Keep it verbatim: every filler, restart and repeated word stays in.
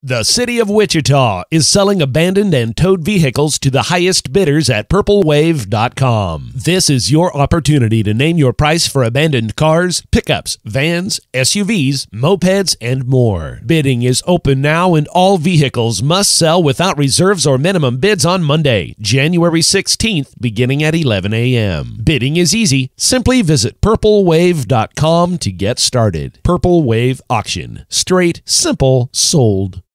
The City of Wichita is selling abandoned and towed vehicles to the highest bidders at purple wave dot com. This is your opportunity to name your price for abandoned cars, pickups, vans, S U Vs, mopeds, and more. Bidding is open now and all vehicles must sell without reserves or minimum bids on Monday, January sixteenth, beginning at eleven a m Bidding is easy. Simply visit purple wave dot com to get started. Purple Wave Auction. Straight, simple, sold.